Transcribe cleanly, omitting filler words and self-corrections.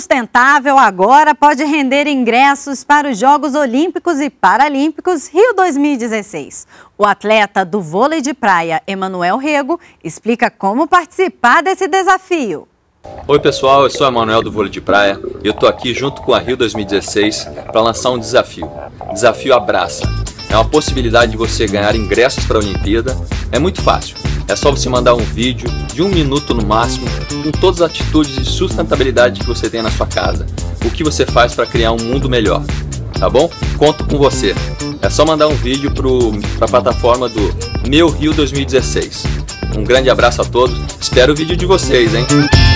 sustentável agora pode render ingressos para os Jogos Olímpicos e Paralímpicos Rio 2016. O atleta do vôlei de praia, Emanuel Rego, explica como participar desse desafio. Oi pessoal, eu sou o Emanuel do vôlei de praia e eu estou aqui junto com a Rio 2016 para lançar um desafio. Desafio Abraça. É uma possibilidade de você ganhar ingressos para a Olimpíada. É muito fácil. É só você mandar um vídeo de 1 minuto no máximo com todas as atitudes de sustentabilidade que você tem na sua casa. O que você faz para criar um mundo melhor. Tá bom? Conto com você. É só mandar um vídeo para a plataforma do Meu Rio 2016. Um grande abraço a todos. Espero o vídeo de vocês, hein?